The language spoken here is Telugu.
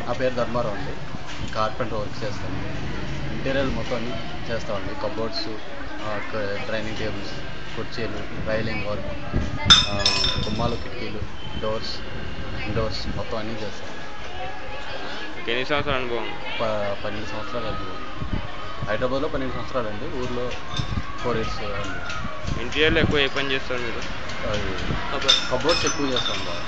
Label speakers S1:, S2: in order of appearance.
S1: నా పేరు ధర్మారావు అండి. కార్పెంటర్ వర్క్ చేస్తాను. ఇంటీరియర్ మొత్తం చేస్తామండి. కబోర్డ్స్, డైనింగ్ టేబుల్స్, కుర్చీలు, రైలింగ్ వర్క్, గుమ్మాలు, కిటికీలు, డోర్స్, విండోస్ మొత్తం అన్నీ చేస్తాం.
S2: ఎన్ని సంవత్సరాల అనుభవం?
S1: 12 సంవత్సరాలు అనుభవం. హైదరాబాద్లో 12 సంవత్సరాలు అండి. ఊర్లో 4 years అండి.
S2: ఇంటీరియర్లో ఎక్కువ ఏ పని చేస్తారు మీరు?
S1: కబోర్డ్స్ ఎక్కువ చేస్తాం బాగా.